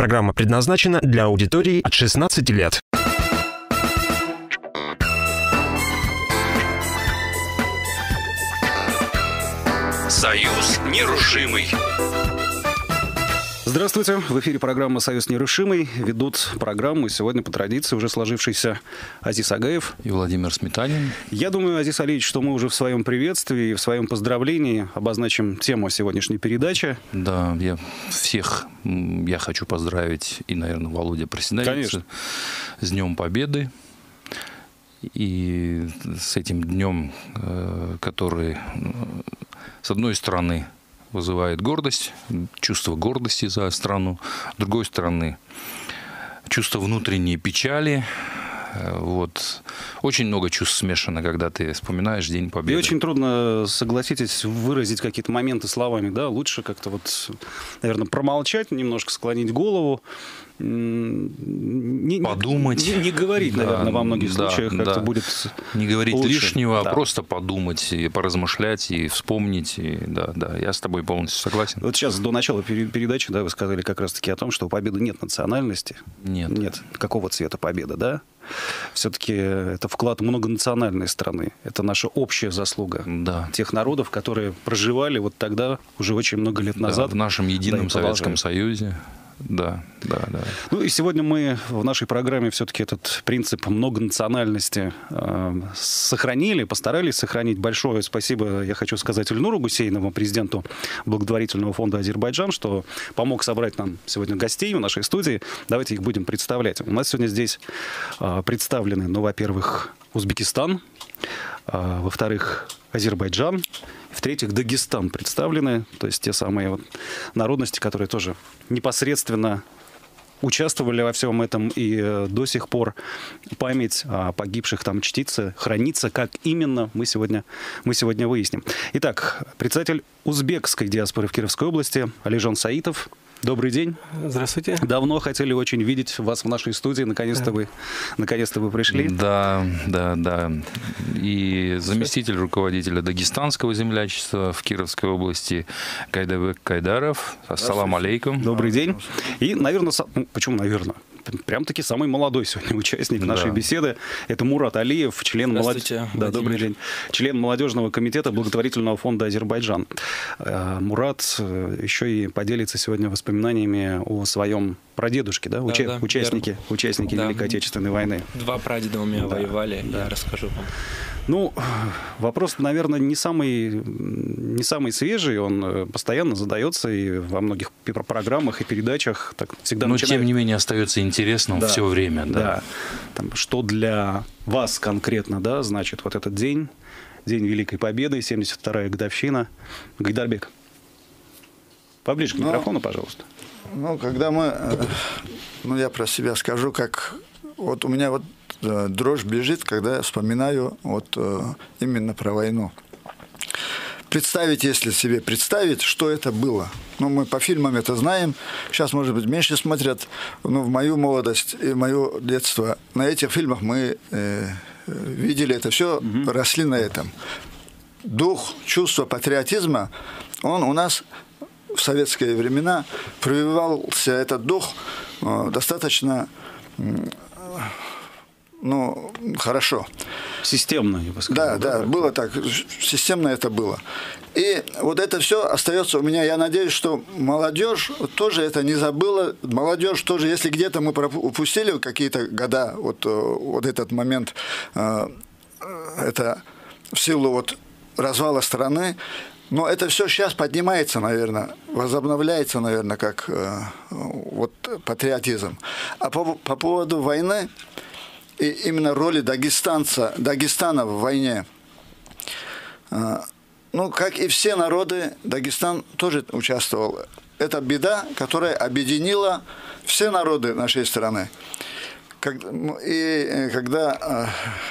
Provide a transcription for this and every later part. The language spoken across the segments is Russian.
Программа предназначена для аудитории от 16 лет. Союз нерушимый. Здравствуйте, в эфире программа «Союз нерушимый». Ведут программу сегодня по традиции уже сложившийся Азиз Агаев и Владимир Сметанин. Я думаю, Азиз Алиевич, что мы уже в своем приветствии и в своем поздравлении обозначим тему сегодняшней передачи. Да, я хочу поздравить и, наверное, Володя Проседалица с Днем Победы. И с этим днем, который, с одной стороны, вызывает гордость, чувство гордости за страну, с другой стороны, чувство внутренней печали. Вот. Очень много чувств смешано, когда ты вспоминаешь День Победы. И очень трудно, согласитесь, выразить какие-то моменты словами, да? Лучше как-то вот, наверное, промолчать, немножко склонить голову, подумать. Не говорить, наверное, во многих случаях да. как-то будет не говорить лучше. Лишнего, да. А просто подумать, и поразмышлять, и вспомнить. И, да, я с тобой полностью согласен. Вот сейчас до начала передачи, да, вы сказали как раз-таки о том, что у победы нет национальности. Нет какого цвета победа, да? Все-таки это вклад многонациональной страны. Это наша общая заслуга тех народов, которые проживали вот тогда, уже очень много лет назад. В нашем едином Советском Союзе. Да. Ну и сегодня мы в нашей программе все-таки этот принцип многонациональности сохранили, постарались сохранить. Большое спасибо, я хочу сказать, Ильнуру Гусейнову, президенту благотворительного фонда «Азербайджан», что помог собрать нам сегодня гостей в нашей студии. Давайте их будем представлять. У нас сегодня здесь представлены, во-первых, Узбекистан, во-вторых, Азербайджан, в-третьих, Дагестан представлены, то есть те самые народности, которые тоже непосредственно участвовали во всем этом, и до сих пор память о погибших там чтится, хранится. Как именно, мы сегодня выясним. Итак, председатель узбекской диаспоры в Кировской области Алижон Саитов. Добрый день. Здравствуйте. Давно хотели очень видеть вас в нашей студии. Наконец-то вы пришли. Да. И заместитель руководителя Дагестанского землячества в Кировской области Кайдабек Кайдаров. Ассаламу алейкум. Добрый день. И, наверное, почему наверное? Прям-таки самый молодой сегодня участник нашей беседы. Это Мурат Алиев, член добрый день. Член молодежного комитета благотворительного фонда «Азербайджан». Мурат еще и поделится сегодня воспоминаниями о своем прадедушке, участнике Великой Отечественной войны. 2 прадеда у меня воевали, я расскажу вам. Ну, вопрос, наверное, не самый свежий, он постоянно задается и во многих программах и передачах. Так, всегда но, тем не менее, остается интересным все время. Да. Там, что для вас конкретно, значит, вот этот день Великой Победы, 72-я годовщина. Гайдарбек, поближе к микрофону, пожалуйста. Когда мы... я про себя скажу, как... Вот у меня дрожь бежит, когда я вспоминаю именно про войну. Если себе представить, что это было. Мы по фильмам это знаем. Сейчас, может быть, меньше смотрят. Но в мою молодость и мое детство на этих фильмах мы видели это все, росли на этом. Дух, чувство патриотизма, он у нас в советские времена прививался, этот дух достаточно... хорошо. Системно, я бы сказал. Да, было так. Системно это было. И вот это все остается у меня. Я надеюсь, что молодежь тоже это не забыла. Молодежь тоже, если где-то мы упустили какие-то года, вот этот момент, это в силу развала страны, но это все сейчас поднимается, наверное, возобновляется, наверное, как патриотизм. А по поводу войны, и именно роли Дагестана в войне. Как и все народы, Дагестан тоже участвовал. Это беда, которая объединила все народы нашей страны. И когда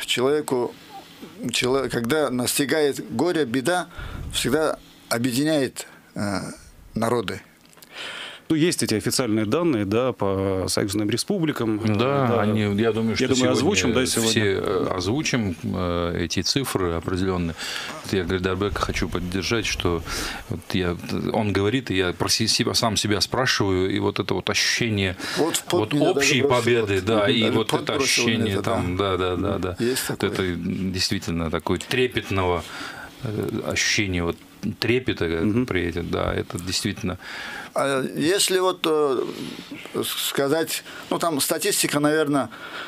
когда настигает горе, беда, всегда объединяет народы. Ну, есть эти официальные данные, да, по союзным республикам. Да, они, я думаю, что сегодня озвучим, да, сегодня. Все озвучим эти цифры определенные. Я, Гайдарбека, хочу поддержать, что вот он говорит, и я сам себя спрашиваю, и вот это вот ощущение вот общей победы, да, и вот это ощущение там, да. Вот это действительно такое трепетного ощущения, вот трепета при этом, да, это действительно. Если вот сказать, ну там статистика, наверное,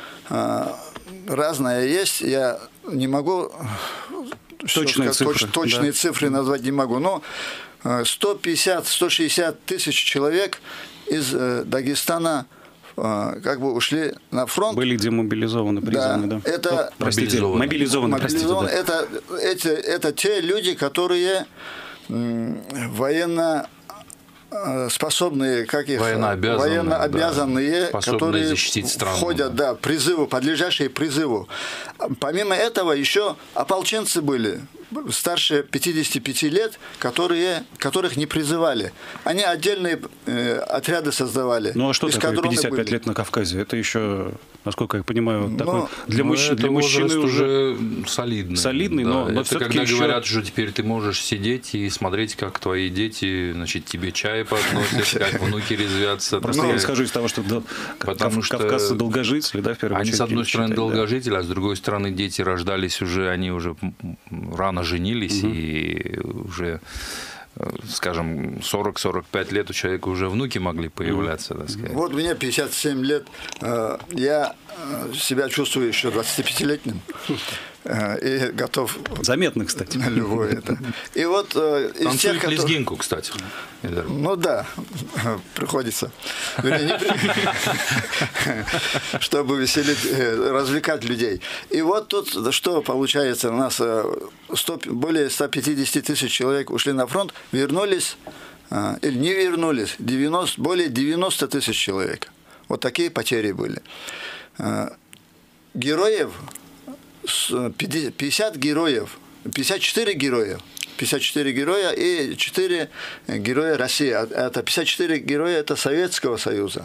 разная есть, я не могу точные цифры назвать не могу, но 150-160 тысяч человек из Дагестана как бы ушли на фронт. Были демобилизованы, призваны, да. Это мобилизованы, простите, да. Это те люди, которые военно способные, как их военнообязанные, да, которые защитить страну, входят, да, призыву, подлежащие призыву. Помимо этого еще ополченцы были, старше 55 лет, которых не призывали. Они отдельные отряды создавали. Ну а что такое 55 лет на Кавказе? Это еще, насколько я понимаю, такой для мужчины уже солидный. Солидный, да. но это все-таки когда еще... говорят, что теперь ты можешь сидеть и смотреть, как твои дети, значит, тебе чай подносят, как внуки резвятся. Просто я исхожу из того, что кавказцы долгожители, да, в первую очередь. Они, с одной стороны, долгожители, а с другой стороны, дети рождались уже, они уже рано женились, и уже, скажем, 40-45 лет у человека уже внуки могли появляться, так сказать. Вот мне 57 лет, я себя чувствую еще 25-летним. И готов... Заметно, кстати. На любое это. И вот из тех, которые... лезгинку, кстати. Ну да, приходится. Чтобы веселить, развлекать людей. И вот тут что получается? У нас более 150 тысяч человек ушли на фронт, вернулись, или не вернулись, более 90 тысяч человек. Вот такие потери были. Героев 50 героев, 54 героя и 4 героя России. Это 54 героя это Советского Союза.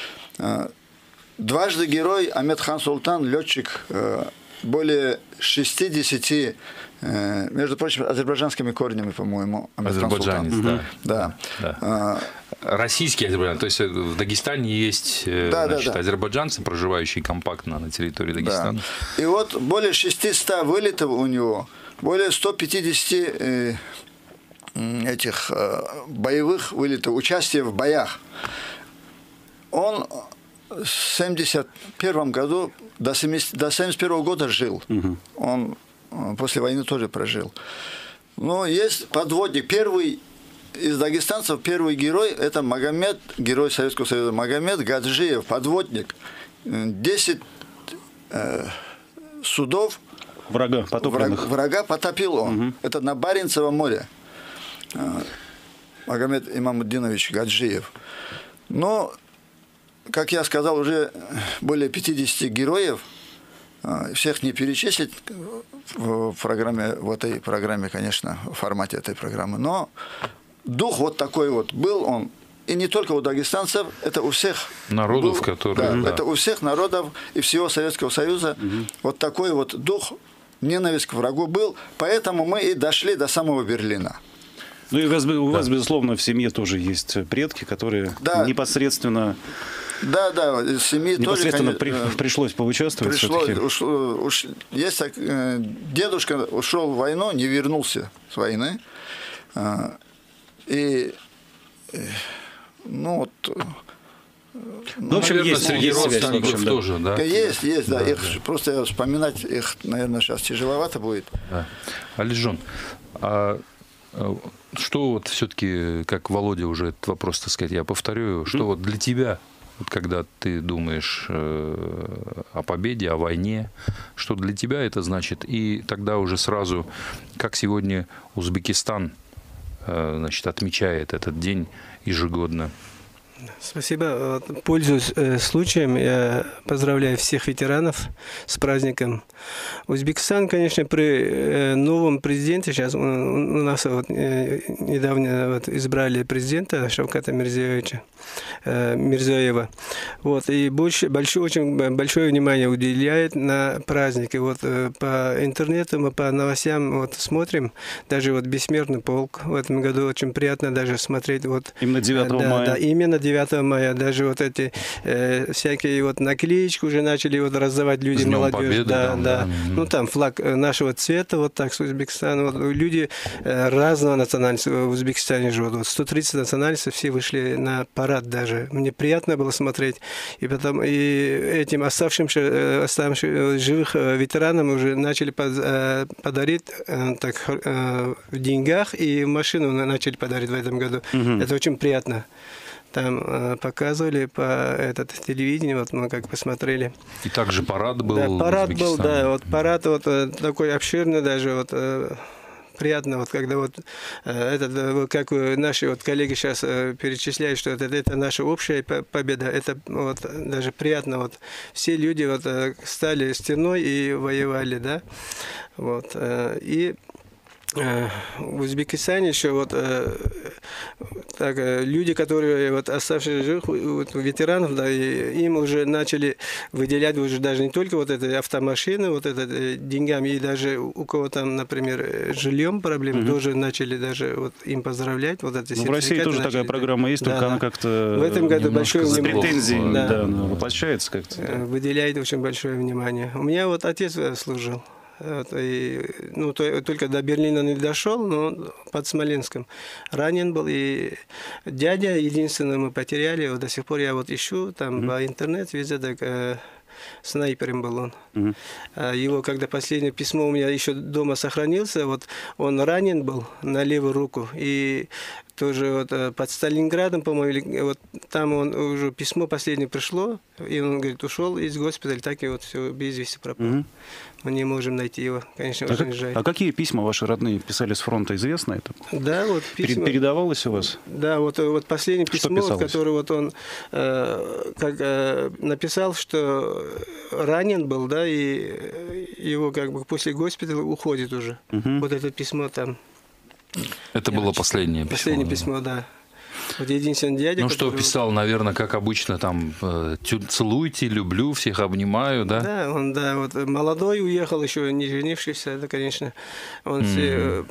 Дважды герой Амедхан Султан, летчик, более 60, между прочим, азербайджанскими корнями, по-моему. Азербайджанец, да. Российский азербайджан, то есть в Дагестане есть азербайджанцы, проживающие компактно на территории Дагестана. Да. И вот более 600 вылетов у него, более 150 этих боевых вылетов, участия в боях. Он в 1971 году до 1971 года жил. Он после войны тоже прожил. Но есть подводник. Первый из дагестанцев, первый герой, это Магомед, герой Советского Союза, Магомед Гаджиев, подводник. 10 судов врага потопил он. Это на Баренцевом море. Магомед Имамуддинович Гаджиев. Но, как я сказал, уже более 50 героев. Всех не перечислить в этой программе, конечно, в формате этой программы. Но дух вот такой вот был он. И не только у дагестанцев, это у всех народов, которые... Да, это у всех народов и всего Советского Союза. Вот такой вот дух, ненависть к врагу был. Поэтому мы и дошли до самого Берлина. Ну и у вас, безусловно, в семье тоже есть предки, которые непосредственно... Да, из семьи непосредственно тоже, пришлось поучаствовать. Есть так, дедушка ушел в войну, не вернулся с войны. И, ну вот... Ну, в общем, наверное, есть среди родственников тоже, да? Есть, да. Их, просто вспоминать их, наверное, сейчас тяжеловато будет. Да. Алижон, что вот все-таки, как Володя уже этот вопрос, так сказать, я повторю, что вот для тебя, вот когда ты думаешь о победе, о войне, что для тебя это значит? И тогда уже сразу, как сегодня Узбекистан, значит, отмечает этот день ежегодно? Спасибо. Вот, пользуясь случаем, я поздравляю всех ветеранов с праздником. Узбекистан, конечно, при новом президенте, сейчас у нас вот, недавно вот, избрали президента Шавката Мирзиёева. Вот, и очень большое внимание уделяет на праздники. Вот, по интернету мы по новостям вот, смотрим, даже вот «Бессмертный полк» в этом году очень приятно даже смотреть. Вот, именно 9 мая. Да, именно 9 мая. Даже вот эти всякие вот наклеечки уже начали вот раздавать люди, молодежь. Победы, да. Ну там флаг нашего цвета, вот так с Узбекистана. Вот, люди разного национальности в Узбекистане живут. Вот 130 национальностей, все вышли на парад даже. Мне приятно было смотреть. И потом и этим оставшимся живых ветеранам уже начали подарить так, в деньгах, и машину начали подарить в этом году. Это очень приятно. Там показывали по телевидению, вот мы как посмотрели. И также парад был. Да, парад был, да, вот парад вот такой обширный даже, вот приятно, вот когда вот как наши вот коллеги сейчас перечисляют, что это наша общая победа, это вот даже приятно, вот все люди вот стали стеной и воевали, да, вот, и в Узбекистане еще вот так, люди, которые вот оставшиеся живых, вот, ветеранов, да, и им уже начали выделять уже даже не только вот эти автомашины, вот это деньгами, и даже у кого там, например, жильем проблемы, тоже начали даже вот им поздравлять. Вот эти в России тоже такая программа есть, только она как-то в этом году большое с внимание, претензией воплощается как-то. Выделяет очень большое внимание. У меня вот отец служил. Ну, только до Берлина не дошел, но под Смоленском ранен был. И дядя, единственное, мы потеряли, вот до сих пор я вот ищу, там по интернету везде, так, снайпером был он. Его, когда последнее письмо у меня еще дома сохранился, вот он ранен был на левую руку, и тоже вот под Сталинградом, по-моему, вот там он уже письмо последнее пришло, и он, говорит, ушел из госпиталя, так и вот все без вести пропал. Мы не можем найти его, конечно, очень жаль. А какие письма ваши родные писали с фронта, известно это? Да, вот письма. Передавалось у вас? Да, вот последнее письмо, которое вот он написал, что ранен был, да, и его как бы после госпиталя уходит уже. Вот это письмо там. Это было последнее письмо. Последнее письмо, да. Вот единственный дядя, ну, что писал, наверное, как обычно, там, целуйте, люблю, всех обнимаю, да? Да, он, да, вот молодой уехал, еще не женившийся, это, конечно, он все,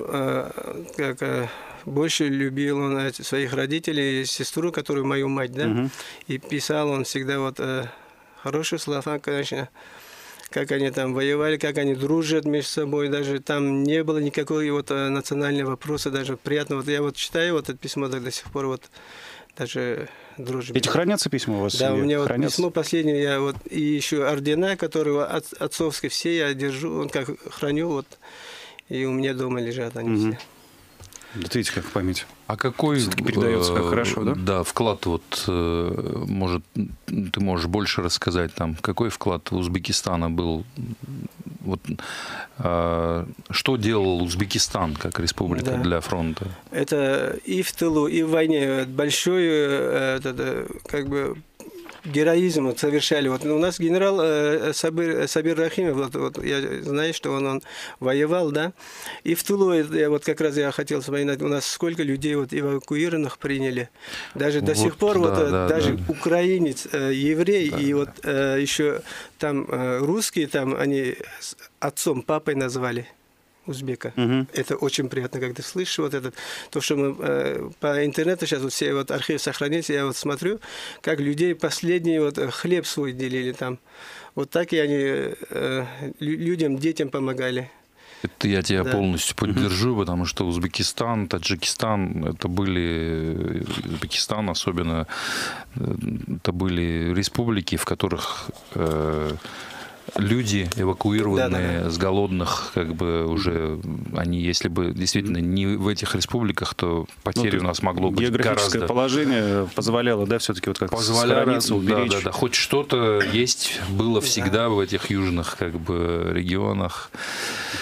больше любил он своих родителей, сестру, которую мою мать, да, и писал он всегда вот хорошие слова, конечно, как они там воевали, как они дружат между собой, даже там не было никакого вот национального вопроса, даже приятно. Вот я вот читаю вот это письмо до сих пор, вот даже дружим. Эти хранятся письма у вас? Да, у меня вот письмо последнее, я вот, и еще ордена, которые отцовские все я держу, он как храню, вот, и у меня дома лежат они все. Да, видите, как память. А какой передается как хорошо, да? Да, вклад вот, может, ты можешь больше рассказать там, какой вклад Узбекистана был, вот, что делал Узбекистан как республика для фронта? Это и в тылу, и в войне большой, как бы, героизм вот совершали. Вот у нас генерал Сабир Рахимов, вот я знаю, что он воевал, да, и в тылу, вот как раз я хотел вспоминать, у нас сколько людей вот эвакуированных приняли, даже до сих пор, вот даже украинец, еврей, и вот еще там русские, там они отцом, папой назвали узбека. Это очень приятно, когда слышишь вот этот, то, что мы по интернету сейчас вот все вот архив сохранились, я вот смотрю, как людей последний вот хлеб свой делили там. Вот так и они людям, детям помогали. Это я тебя полностью поддержу, потому что Узбекистан, Таджикистан, это были, Узбекистан особенно, это были республики, в которых люди, эвакуированные с голодных, как бы уже, они, если бы действительно не в этих республиках, то потери у нас могло быть гораздо. Географическое положение позволяло, да, все-таки вот как сохраниться, уберечь. Да, хоть что-то есть, было всегда в этих южных, как бы, регионах.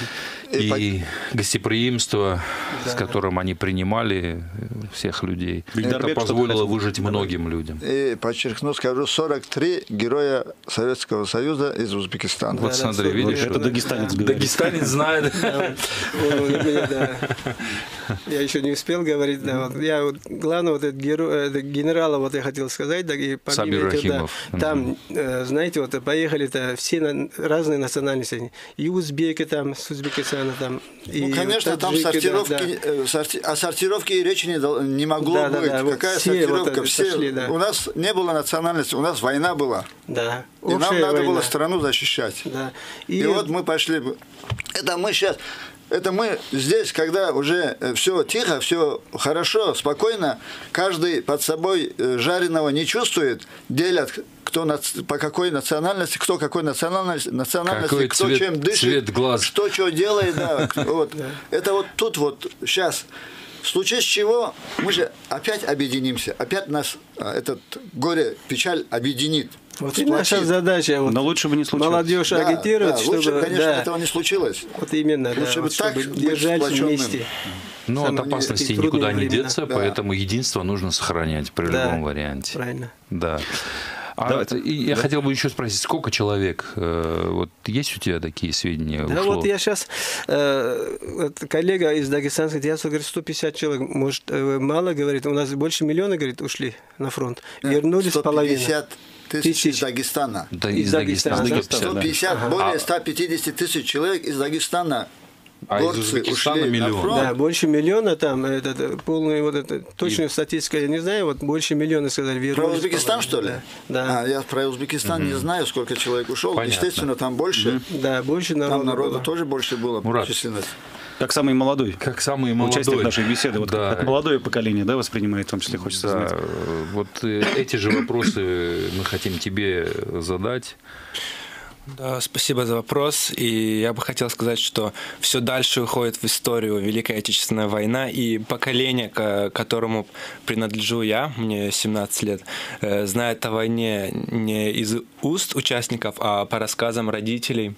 И гостеприимство, с которым они принимали всех людей, это позволило выжить многим людям. И подчеркну, скажу, 43 героя Советского Союза из Узбекистана. Вот смотри, видишь? Это дагестанец говорит. Дагестанец знает. Я еще не успел говорить. Я главное, генерала, я хотел сказать, и Сабир Рахимов. Там, знаете, поехали-то все разные национальности. И узбеки там, с Узбекистана там. Ну, конечно, там сортировки, о сортировке и речи не могло быть. Какая сортировка? У нас не было национальности, у нас война была. Да. И нам надо было страну защищать. Да. И вот мы пошли. Это мы здесь, когда уже все тихо, все хорошо, спокойно, каждый под собой жареного не чувствует, делят, кто по какой национальности, кто какой национальности, какой кто цвет, чем дышит, цвет глаз. что делает. Да, вот. Это вот тут вот сейчас. В случае чего мы же опять объединимся, опять нас этот горе, печаль объединит. Вот и наша задача. Но лучше бы не случилось. Молодежь агитировать, чтобы... Лучше, конечно, этого не случилось. Вот именно, лучше бы так чтобы держать вместе. Но от опасности никуда не деться, поэтому единство нужно сохранять при любом варианте. Правильно. Да. Я хотел бы еще спросить, сколько человек, вот есть у тебя такие сведения? Да, ушло? вот я сейчас, коллега из Дагестанской диаспоры говорит, 150 человек, может, мало, говорит, у нас больше миллиона, говорит, ушли на фронт, вернулись половину. 150 тысяч из Дагестана. Из Дагестана. 150, более 150 тысяч человек из Дагестана. А из Узбекистана миллион. Да, больше миллиона там, полную точную статистику я не знаю, вот больше миллиона сказали. Про Узбекистан, что ли? Да. Я про Узбекистан не знаю, сколько человек ушел. Понятно. Естественно, там больше. Да, больше народу. Там народу тоже больше было. Численность. Как самый молодой. Как самый молодой. Участник нашей беседы. Вот да. Как молодое поколение, да, воспринимает, в том числе, хочется знать. Вот эти же вопросы мы хотим тебе задать. Да, спасибо за вопрос. И я бы хотел сказать, что все дальше уходит в историю Великая Отечественная война, и поколение, к которому принадлежу я, мне 17 лет, знает о войне не из уст участников, а по рассказам родителей,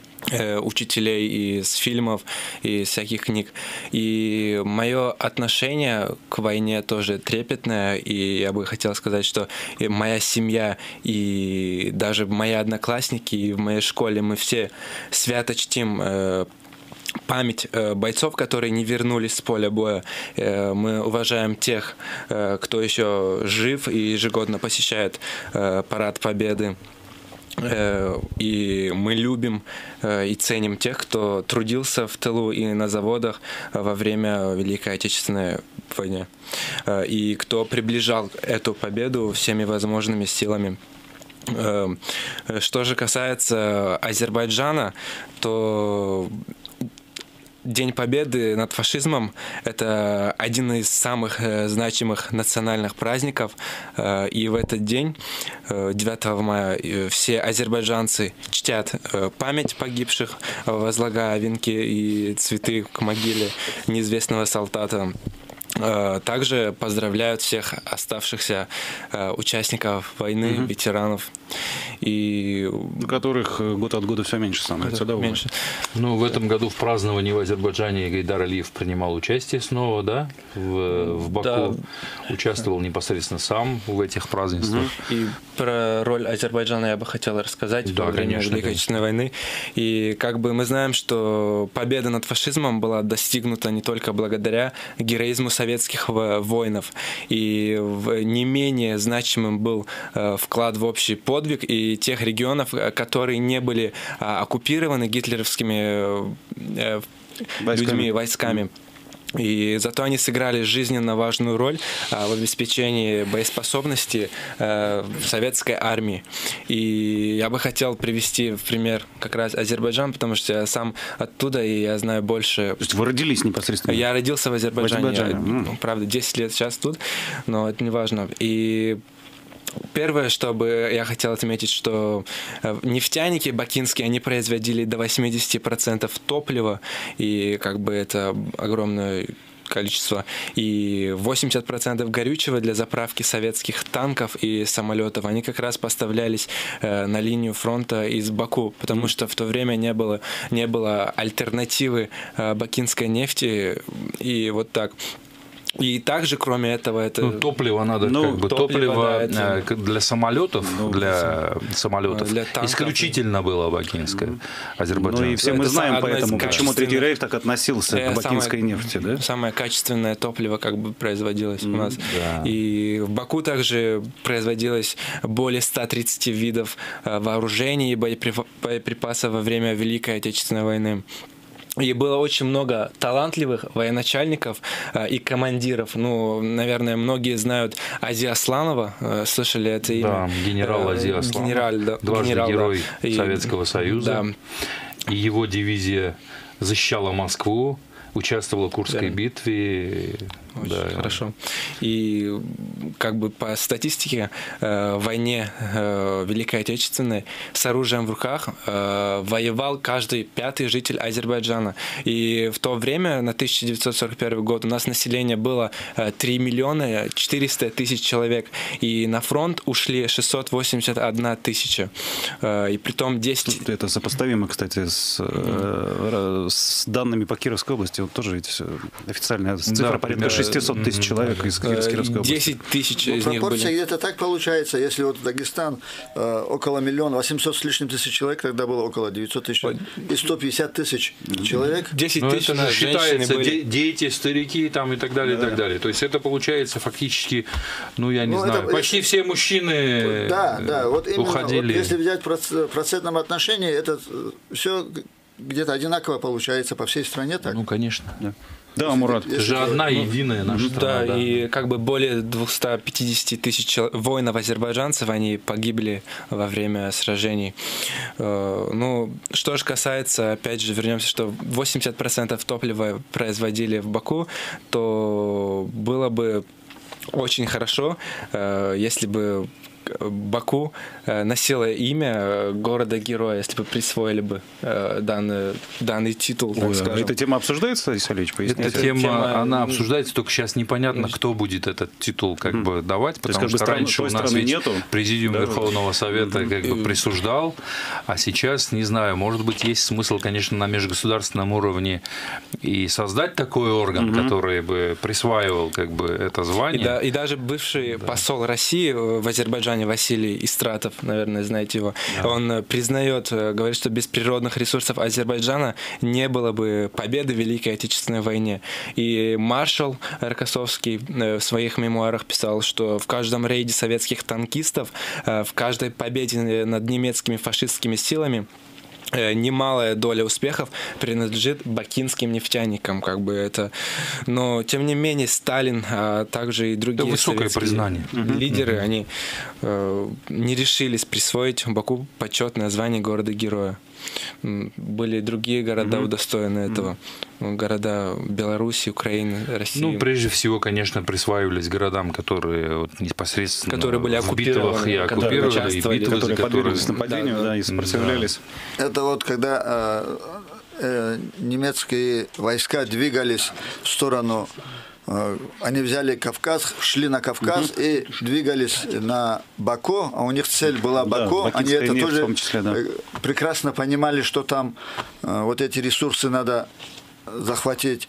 учителей из фильмов и всяких книг. И мое отношение к войне тоже трепетное, и я бы хотел сказать, что и моя семья, и даже мои одноклассники, и в моей школе мы все свято чтим память бойцов, которые не вернулись с поля боя. Мы уважаем тех, кто еще жив и ежегодно посещает Парад Победы. И мы любим и ценим тех, кто трудился в тылу и на заводах во время Великой Отечественной войны, и кто приближал эту победу всеми возможными силами. Что же касается Азербайджана, то День Победы над фашизмом – это один из самых значимых национальных праздников. И в этот день, 9 мая, все азербайджанцы чтят память погибших, возлагая венки и цветы к могиле неизвестного солдата. Также поздравляют всех оставшихся участников войны, ветеранов. И... которых год от года все меньше становится. Да, меньше. Ну, в этом году в праздновании в Азербайджане Гайдар Алиев принимал участие снова, да? В Баку. Да. Участвовал непосредственно сам в этих празднествах. И про роль Азербайджана я бы хотел рассказать во время Великой Отечественной войны. И как бы мы знаем, что победа над фашизмом была достигнута не только благодаря героизму советских воинов. И не менее значимым был вклад в общий подвиг и тех регионов, которые не были оккупированы гитлеровскими людьми, войсками. И зато они сыграли жизненно важную роль в обеспечении боеспособности советской армии. И я бы хотел привести в пример как раз Азербайджан, потому что я сам оттуда, и я знаю больше. То есть вы родились непосредственно? Я родился в Азербайджане. Я, правда, 10 лет сейчас тут, но это не важно. И первое, что бы я хотел отметить, что нефтяники бакинские, они производили до 80% топлива, и как бы это огромный количество. И 80% горючего для заправки советских танков и самолетов, они как раз поставлялись на линию фронта из Баку, потому что в то время не было альтернативы бакинской нефти, и вот так. И также, кроме этого, это... топливо надо, топливо да, для самолетов, для танков, исключительно было бакинское, азербайджанское. Ну и все мы знаем поэтому, почему Третий Рейх так относился к бакинской нефти, да? Самое качественное топливо как бы производилось у нас. Да. И в Баку также производилось более 130 видов вооружений и боеприпасов во время Великой Отечественной войны. И было очень много талантливых военачальников и командиров. Ну, наверное, многие знают Ази Асланова, слышали это имя? Да, генерал Ази Асланов, дважды герой Советского Союза. Да. И его дивизия защищала Москву, участвовала в Курской битве. Очень хорошо. И как бы по статистике в войне Великой Отечественной с оружием в руках воевал каждый 5-й житель Азербайджана. И в то время, на 1941 год, у нас население было 3 миллиона 400 тысяч человек. И на фронт ушли 681 тысяча. И притом 10... Это сопоставимо, кстати, с данными по Кировской области. Вот тоже ведь официальная цифра порядка 600 тысяч человек из Кировской области. 10 тысяч из них пропорция были. Где-то так получается, если вот Дагестан около 1 800 с лишним тысяч человек, тогда было около 900 тысяч, и 150 тысяч человек. 10 тысяч это же считается дети, старики там, и так далее, и так далее. То есть это получается фактически, ну я не знаю, почти все мужчины вот именно, уходили. Вот если взять в процентном отношении, это все где-то одинаково получается по всей стране, так? Ну, конечно. Да, Мурат. Это же одна единая наша страна. Да, и как бы более 250 тысяч воинов-азербайджанцев, они погибли во время сражений. Ну, что же касается, опять же, вернемся, что 80% топлива производили в Баку, то было бы очень хорошо, если бы Баку носила имя города-героя, если бы присвоили бы данный титул. Так скажем. Эта тема обсуждается, Борис Алиевич? Эта тема, она обсуждается, только сейчас непонятно, кто будет этот титул как бы давать, потому что раньше у нас ведь Президиум Верховного Совета как бы присуждал, а сейчас, не знаю, может быть, есть смысл, конечно, на межгосударственном уровне и создать такой орган, который бы присваивал как бы это звание. И даже бывший посол России в Азербайджане Василий Истратов, наверное, знаете его, он признает, говорит, что без природных ресурсов Азербайджана не было бы победы в Великой Отечественной войне. И маршал Рокоссовский в своих мемуарах писал, что в каждом рейде советских танкистов, в каждой победе над немецкими фашистскими силами немалая доля успехов принадлежит бакинским нефтяникам, как бы это. Но тем не менее Сталин, а также и другие советские лидеры, они не решились присвоить Баку почетное звание города-героя. Были другие города удостоены этого. Города Беларуси, Украины, России. Ну, прежде всего, конечно, присваивались городам, которые вот непосредственно которые были в битвах и оккупированы, и битвы, которые подверглись нападению, и сопротивлялись. Это вот когда немецкие войска двигались в сторону, они взяли Кавказ, шли на Кавказ и двигались на Баку, а у них цель была Баку. Они это тоже прекрасно понимали, что там вот эти ресурсы надо захватить.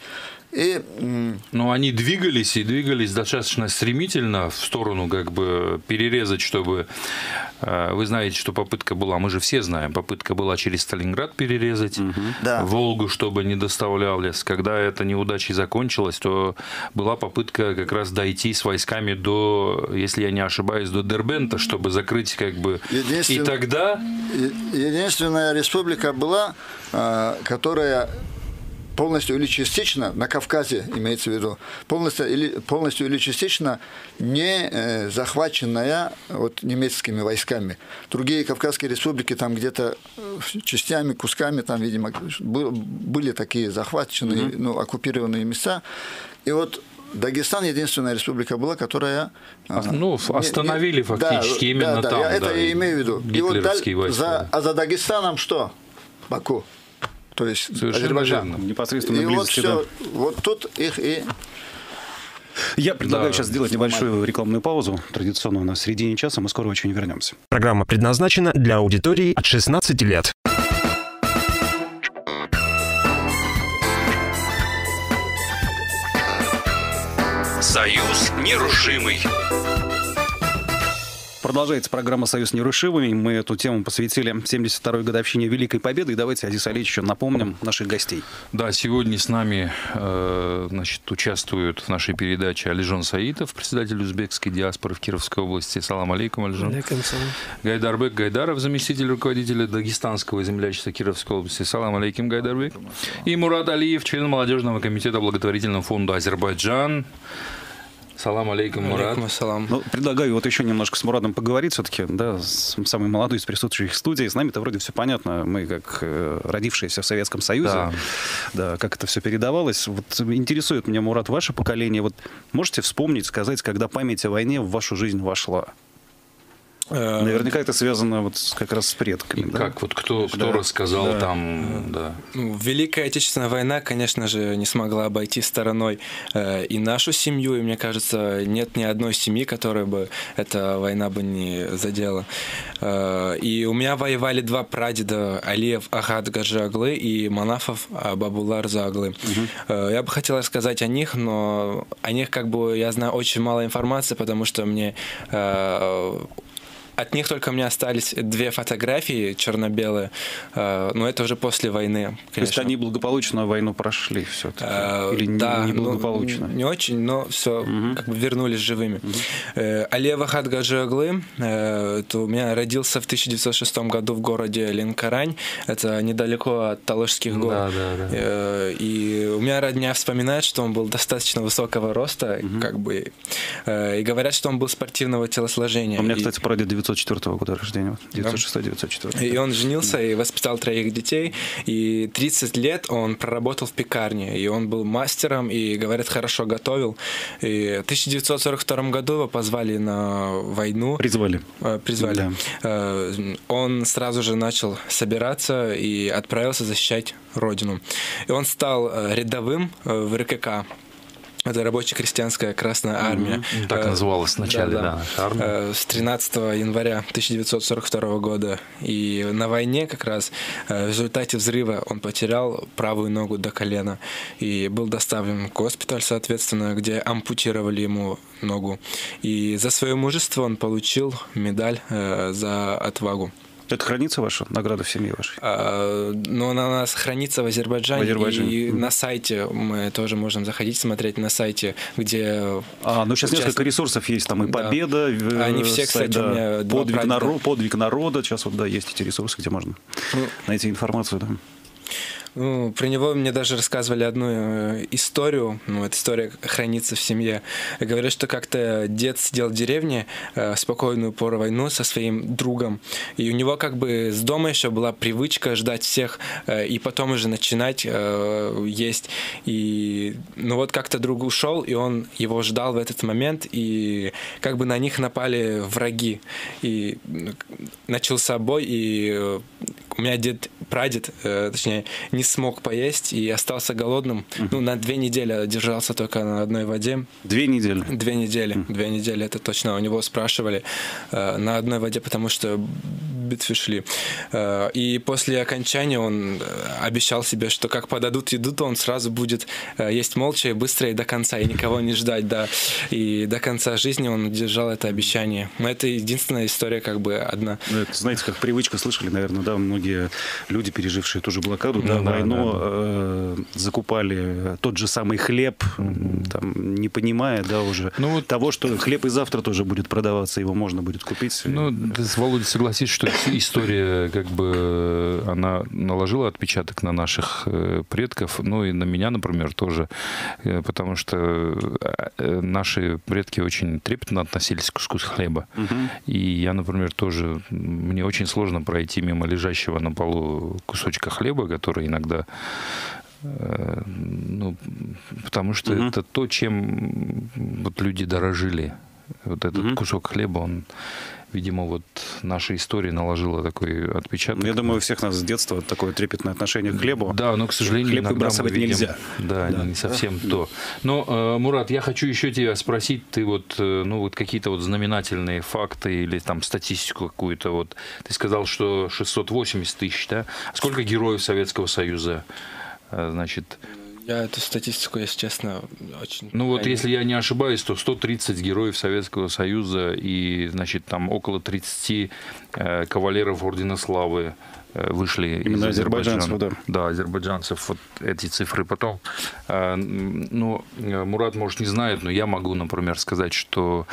Но они двигались достаточно стремительно в сторону, как бы перерезать, чтобы... Вы знаете, что попытка была, мы же все знаем, попытка была через Сталинград перерезать, Волгу, чтобы не доставлял лес. Когда эта неудачей закончилась, то была попытка как раз дойти с войсками до, если я не ошибаюсь, до Дербента, чтобы закрыть как бы... И тогда... Единственная республика была, которая... полностью или частично, на Кавказе имеется в виду, полностью или частично не захваченная вот немецкими войсками. Другие Кавказские республики там где-то частями, кусками, там, видимо, были такие захваченные, оккупированные места. И вот Дагестан единственная республика была, которая... остановили фактически именно там. Это я имею в виду. И вот войска. За Дагестаном что? Баку. то есть Совершенно Азербайджан. верно. Непосредственно И вот близости, да. все, вот тут их и... Я предлагаю сейчас сделать небольшую рекламную паузу. Традиционно у нас в середине часа. Мы скоро очень вернемся. Программа предназначена для аудитории от 16 лет. Союз нерушимый. Продолжается программа «Союз нерушимый». Мы эту тему посвятили 72-й годовщине Великой Победы. И давайте, Адис Алиевич, еще напомним наших гостей. Да, сегодня с нами участвуют в нашей передаче Алижон Саитов, председатель узбекской диаспоры в Кировской области. Салам алейкум, Алижон. Гайдарбек Гайдаров, заместитель руководителя Дагестанского землячества Кировской области. Салам алейкум, Гайдарбек. И Мурат Алиев, член молодежного комитета благотворительного фонда «Азербайджан». Салам алейкум, Мурат. Салам. Ну, предлагаю вот еще немножко с Мурадом поговорить все-таки, да, самый молодой из присутствующих в студии. С нами-то вроде все понятно. Мы как родившиеся в Советском Союзе, да, как это все передавалось. Вот интересует меня, Мурат, ваше поколение. Вот можете вспомнить, сказать, когда память о войне в вашу жизнь вошла? Наверняка это связано вот как раз с предками. Да? Как вот кто рассказал там, да. Ну, Великая Отечественная война, конечно же, не смогла обойти стороной и нашу семью, и мне кажется, нет ни одной семьи, которой бы эта война бы не задела. И у меня воевали два прадеда: Алиев Ахат Гаджи Аглы и Манафов Бабулар Заглы. Я бы хотел рассказать о них, но о них как бы я знаю очень мало информации, потому что мне... От них только у меня остались две фотографии черно-белые, но это уже после войны, конечно. То есть они благополучно войну прошли все-таки? Или да, неблагополучно? Не очень, но все как бы вернулись живыми. Алиев Ахат Гаджи Аглы, у меня родился в 1906 году в городе Ленкорань, это недалеко от Таложских гор. И у меня родня вспоминает, что он был достаточно высокого роста, как бы, и говорят, что он был спортивного телосложения. У меня, кстати, прадед 904 года рождения. 906-904. И он женился и воспитал 3 детей. И 30 лет он проработал в пекарне. И он был мастером, и, говорят, хорошо готовил. И в 1942 году его позвали на войну. Призвали. Да. Он сразу же начал собираться и отправился защищать родину. И он стал рядовым в РКК. Это рабоче-крестьянская Красная Армия. Так называлась вначале, да. С 13 января 1942 года. И на войне как раз в результате взрыва он потерял правую ногу до колена. И был доставлен в госпиталь, соответственно, где ампутировали ему ногу. И за свое мужество он получил медаль за отвагу. Это хранится ваша награда в семье вашей? Но она у нас хранится в Азербайджане. И на сайте мы тоже можем заходить, смотреть на сайте, где... Ну сейчас несколько ресурсов есть, там и Победа, они все, кстати, у меня подвиг народа. Сейчас вот, да, есть эти ресурсы, где можно найти информацию, да. Ну, про него мне даже рассказывали одну историю. Ну, эта история хранится в семье. Говорят, что как-то дед сидел в деревне в спокойную пору войны со своим другом. И у него как бы с дома еще была привычка ждать всех и потом уже начинать есть. И ну вот как-то друг ушел, и он его ждал в этот момент, и как бы на них напали враги. И начался бой, и у меня прадед, точнее, не смог поесть и остался голодным. Ну, на 2 недели держался только на одной воде. 2 недели? 2 недели. 2 недели, это точно. У него спрашивали на одной воде, потому что битвы шли. И после окончания он обещал себе, что как подадут еду, то он сразу будет есть молча и быстро, и до конца, и никого не ждать, да. И до конца жизни он держал это обещание. Но это единственная история, как бы, одна. Это, знаете, как привычка, слышали, наверное, да, многие люди, пережившие ту же блокаду, войну, закупали тот же самый хлеб, там, не понимая, да, уже того, что хлеб и завтра тоже будет продаваться, его можно будет купить. Ну, Володя, согласись, что история, как бы, она наложила отпечаток на наших предков, ну и на меня, например, тоже, потому что наши предки очень трепетно относились к куску хлеба. И я, например, тоже, мне очень сложно пройти мимо лежащего на полу кусочка хлеба, который иногда, ну, потому что это то, чем вот люди дорожили. Вот этот кусок хлеба, он видимо, вот наша история наложила такой отпечаток. Я думаю, у всех нас с детства такое трепетное отношение к хлебу. Да, но, к сожалению, хлеб иногда выбрасывать мы видим, нельзя. Да, не совсем то. Но, Мурат, я хочу еще тебя спросить, ты вот, ну, вот какие-то вот знаменательные факты или там статистику какую-то, вот, ты сказал, что 680 тысяч, да? Сколько героев Советского Союза, значит... Я эту статистику, если честно, очень... Ну вот, если я не ошибаюсь, то 130 героев Советского Союза и, значит, там около 30 кавалеров Ордена Славы вышли именно из Азербайджана. да. Да, азербайджанцев. Вот эти цифры потом. Ну, Мурат, может, не знает, но я могу, например, сказать, что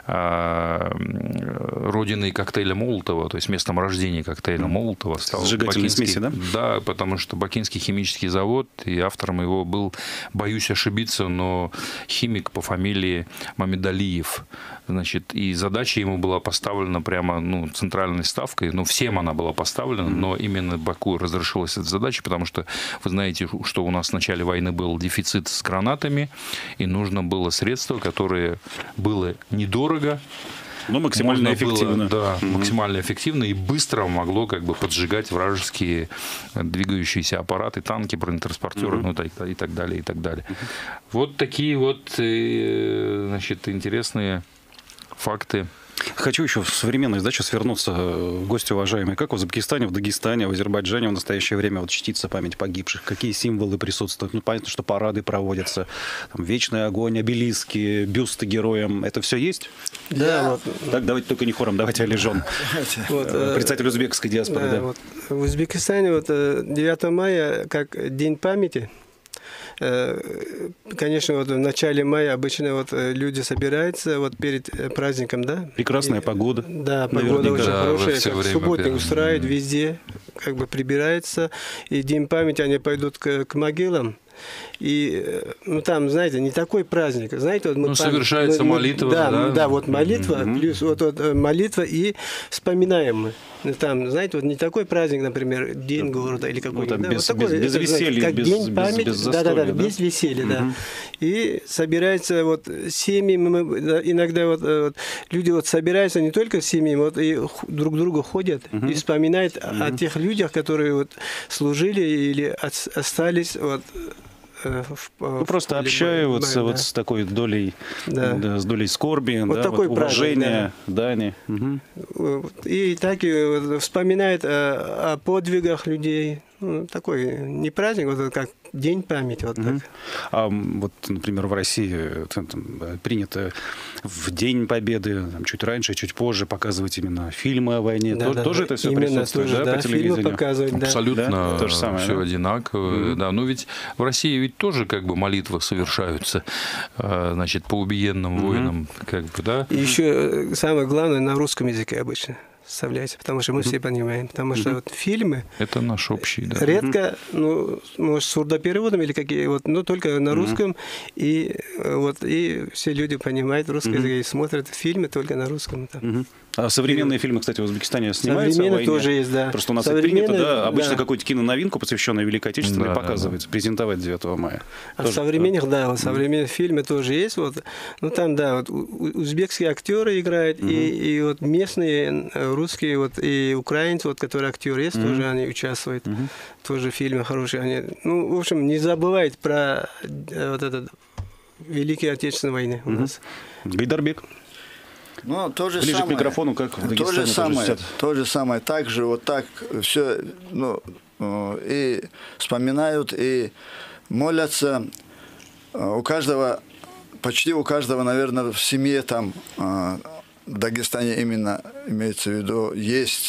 родиной коктейля Молотова, то есть местом рождения коктейля Молотова стал зажигательной смеси, да? Да, потому что Бакинский химический завод, и автором его был, боюсь ошибиться, но химик по фамилии Мамедалиев. Значит, и задача ему была поставлена прямо, ну, центральной ставкой, ну, всем она была поставлена, но именно Баку разрешилась эта задача, потому что вы знаете, что у нас в начале войны был дефицит с гранатами, и нужно было средство, которое было недорого, но максимально эффективно. Да, максимально эффективно и быстро могло как бы поджигать вражеские двигающиеся аппараты, танки, бронетранспортеры, ну, и так далее, и так далее. Вот такие вот, значит, интересные факты. Хочу еще в современную сдачу свернуться, гости уважаемые. Как в Узбекистане, в Дагестане, в Азербайджане в настоящее время вот чтится память погибших? Какие символы присутствуют? Ну, понятно, что парады проводятся. Там, вечный огонь, обелиски, бюсты героям. Это все есть? Да. Вот. Так, давайте только не хором, давайте Алижон. Вот, представитель узбекской диаспоры. Да. Вот, в Узбекистане вот, 9 мая как День памяти. Конечно, вот в начале мая обычно вот люди собираются вот перед праздником, да? Прекрасная погода. Да, погода очень хорошая. Как субботник устраивают везде, как бы прибирается. И День памяти они пойдут к могилам. И, ну, там, знаете, не такой праздник. Знаете, вот мы совершается молитва. Да, вот молитва, плюс вот молитва и вспоминаем мы. Там, знаете, вот не такой праздник, например, День города или какой-то. Да, без веселья, как День памяти. Без застолья, да, без веселья, да. И собираются вот семьи, иногда вот люди вот собираются не только семьи, вот и друг друга ходят и вспоминают о тех людях, которые вот служили или остались вот. Просто общаются вот с такой долей, с долей скорби, вот такой вот уважения, дани. И так и вспоминает о подвигах людей. Ну, такой не праздник, вот как День памяти. Вот так. А вот, например, в России принято в День Победы, чуть раньше, чуть позже показывать именно фильмы о войне. Тоже это все присутствует, тоже, по телевидению? Фильмы показывать, абсолютно то же самое, все одинаково. Да. Но ведь в России ведь тоже как бы молитвы совершаются, значит, по убиенным воинам, как бы, да. И еще самое главное на русском языке обычно составляется, потому что мы все понимаем, потому что вот фильмы это наш общий, да. Редко, ну, может, с сурдопереводом или какие, вот, но только на русском, и вот и все люди понимают русский язык и смотрят фильмы только на русском. А современные фильмы, кстати, в Узбекистане снимаются? Современные тоже есть, да. Просто у нас это принято, да, обычно какую-то киноновинку, посвященную Великой Отечественной, показывать, презентовать 9 мая. А в современных, да, в современных фильмах тоже есть, вот, ну там, да, вот узбекские актеры играют, и вот местные русские, вот, и украинцы, вот, которые актеры есть, тоже они участвуют, тоже фильмы хорошие, они, ну, в общем, не забывают про вот этот Великую Отечественную войну у нас. Гайдарбек. Ну, то же ближе самое, к микрофону, как в Дагестане. То же самое. Так же, вот так все, ну, и вспоминают, и молятся. У каждого, почти у каждого, наверное, в семье там, в Дагестане именно имеется в виду, есть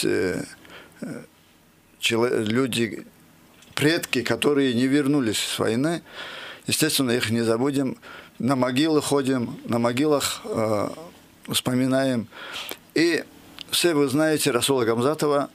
люди, предки, которые не вернулись с войны. Естественно, их не забудем. На могилы ходим, на могилах вспоминаем. И все вы знаете Расула Гамзатова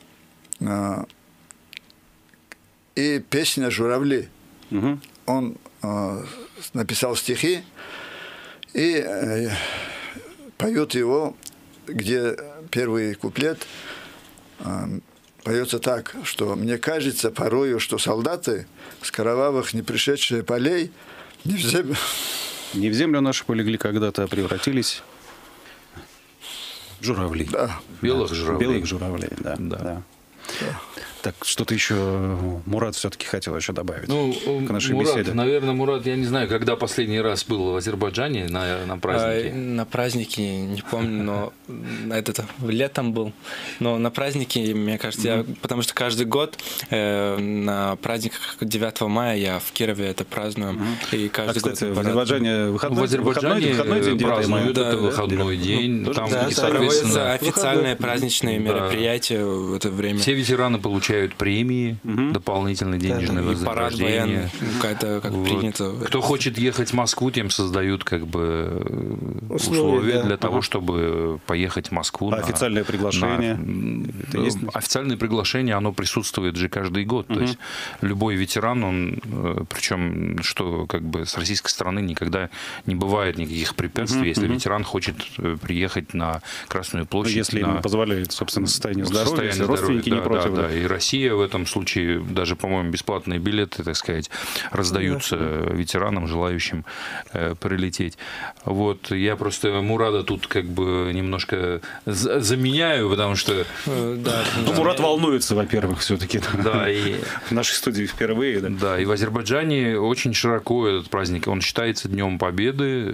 и песня «Журавли». Он написал стихи и поет его, где первый куплет поется так, что «Мне кажется порою, что солдаты с кровавых не пришедших полей не в землю наши полегли когда-то, а превратились Журавлей. Да. Белых журавлей. Белых журавлей, да. Да. Так, что-то еще Мурат все-таки хотел еще добавить к нашей Мурат, беседе. наверное, Мурат, я не знаю, когда последний раз был в Азербайджане на празднике. На празднике, не помню, но летом был. Но на празднике, мне кажется, потому что каждый год на праздниках 9 мая я в Кирове это праздную. И каждый год в Азербайджане выходной день 9 празднуют, это выходной день. Там, соответственно, официальные праздничные мероприятия в это время. Все ветераны получают премии, дополнительное денежное вознаграждение. Как принято. Кто хочет ехать в Москву, тем создают как бы условия для того, чтобы поехать в Москву. Официальное приглашение. Официальное приглашение, оно присутствует же каждый год. То есть любой ветеран, он, причем, что как бы с российской стороны никогда не бывает никаких препятствий, если ветеран хочет приехать на Красную площадь. Если ему позволяет, собственно, состояние здоровья, если родственники не против. Да. И Россия в этом случае, даже, по-моему, бесплатные билеты, так сказать, раздаются ветеранам, желающим прилететь. Вот, я просто Мурада тут как бы немножко заменяю, потому что... Мурат волнуется, во-первых, все-таки. Да, и в нашей студии впервые. Да, и в Азербайджане очень широко этот праздник. Он считается Днем Победы,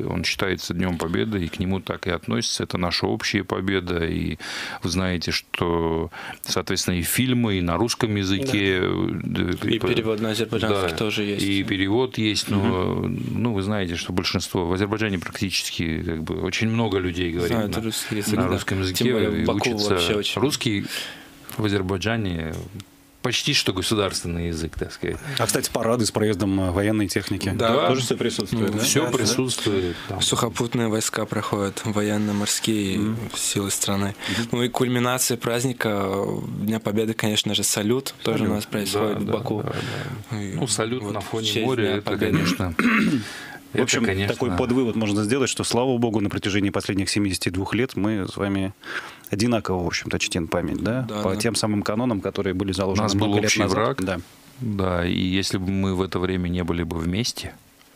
и к нему так и относится. Это наша общая победа, и вы знаете, что, соответственно, и фильмы, и на русском языке. Да. И перевод на азербайджанский тоже есть. И перевод есть, но вы знаете, что большинство в Азербайджане практически как бы очень много людей говорит на русском языке и учатся. Русский в Азербайджане почти что государственный язык, так сказать. А, кстати, парады с проездом военной техники. Да. Тоже все присутствует. Все присутствует. Да. Сухопутные войска проходят, военно-морские силы страны. Ну и кульминация праздника Дня Победы, конечно же, салют тоже у нас происходит в Баку. Да. Салют на фоне моря, это, конечно... В общем, такой подвывод можно сделать, что, слава богу, на протяжении последних 72 лет мы с вами одинаково, в общем-то, чтим память, по тем самым канонам, которые были заложены. У нас был общий враг, да, и если бы мы в это время не были бы вместе,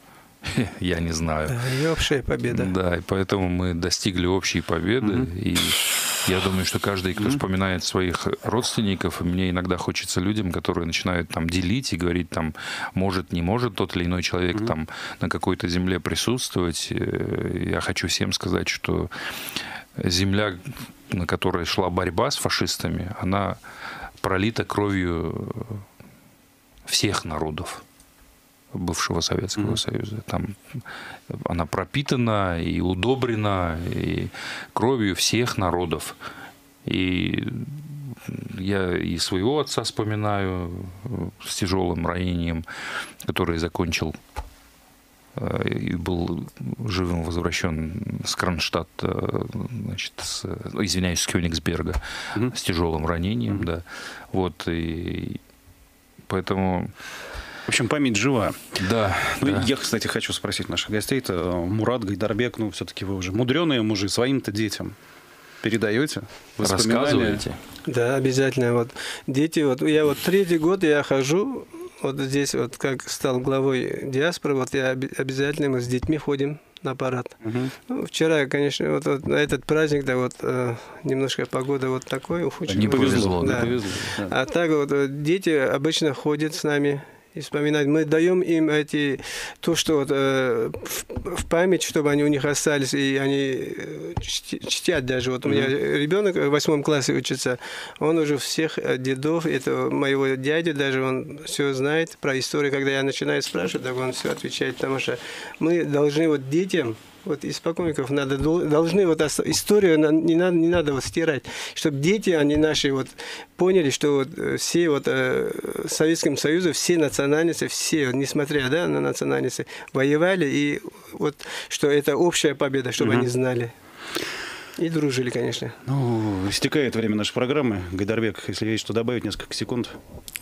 я не знаю. И общая победа. Да, и поэтому мы достигли общей победы, и я думаю, что каждый, кто вспоминает своих родственников, мне иногда хочется людям, которые начинают там делить и говорить, там, может, не может тот или иной человек там на какой-то земле присутствовать. Я хочу всем сказать, что земля, на которой шла борьба с фашистами, она пролита кровью всех народов бывшего Советского Союза. Там она пропитана и удобрена и кровью всех народов. И я и своего отца вспоминаю с тяжелым ранением, который закончил и был живым возвращен с Кронштадта, значит, с Кёнигсберга, с тяжелым ранением, да. Вот, и поэтому... В общем, память жива. Да. Я, кстати, хочу спросить наших гостей. Это Мурат, Гайдарбек, все-таки вы уже мудреные мужи, своим-то детям передаете воспоминания? Рассказываете? Да, обязательно. Вот дети, я 3-й год я хожу, здесь как стал главой диаспоры, я обязательно мы с детьми ходим на парад. Вчера, конечно, на этот праздник, немножко погода такой. Не повезло. Да. А так дети обычно ходят с нами и вспоминать. Мы даем им то, что в память, чтобы они у них остались, и они чтят даже. У меня ребенок в 8 классе учится, он уже всех дедов, это моего дядю, даже он все знает про историю. Когда я начинаю спрашивать, так он все отвечает, потому что мы должны детям, испокон веков должны историю не надо стирать, чтобы дети, они наши поняли, что все в Советском Союзе, все национальности, все, несмотря на национальности, воевали, и что это общая победа, чтобы они знали. И дружили, конечно. Истекает время нашей программы. Гайдарбек, если есть что добавить, несколько секунд.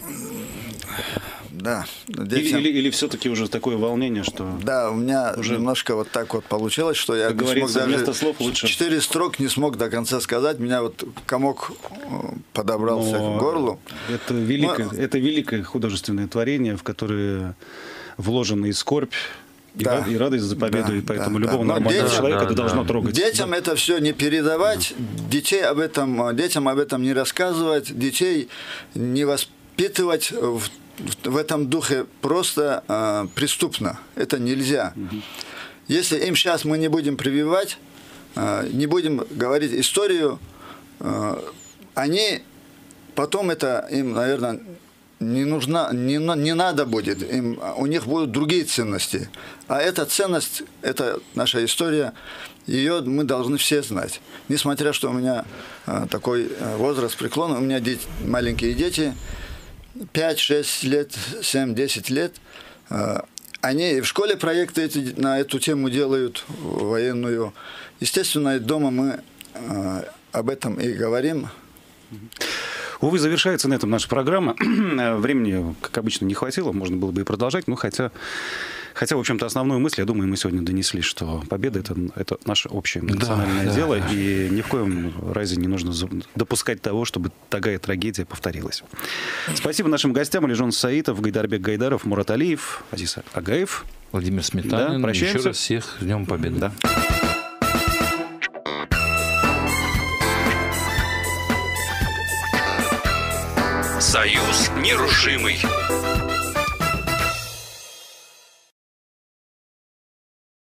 Да. Или все-таки уже такое волнение, что... Да, у меня уже немножко так получилось, что я не смог даже 4 строк не смог до конца сказать. Меня комок подобрался к горлу. Это великое художественное творение, в которое вложена и скорбь, И радость за победу, и поэтому любого Но нормального человека это должно трогать. Детям это все не передавать, детям об этом не рассказывать, детей не воспитывать в этом духе просто преступно. Это нельзя. Если им сейчас мы не будем прививать, не будем говорить историю, они потом это им, наверное, не надо будет. У них будут другие ценности. А эта ценность, это наша история, ее мы должны все знать. Несмотря, что у меня такой возраст преклонный, у меня маленькие дети, 5-6 лет, 7-10 лет, они в школе проекты на эту тему делают, военную. Естественно, дома мы об этом и говорим. Увы, завершается на этом наша программа. Времени, как обычно, не хватило, можно было бы и продолжать, но хотя, в общем-то, основную мысль, я думаю, мы сегодня донесли, что победа — это наше общее национальное дело, и ни в коем разе не нужно допускать того, чтобы такая трагедия повторилась. Спасибо нашим гостям: Алижон Саитов, Гайдарбек Гайдаров, Мурат Алиев, Азиз Агаев, Владимир Сметанин. Прощаемся. Еще раз всех с Днем Победы. Да. Союз нерушимый.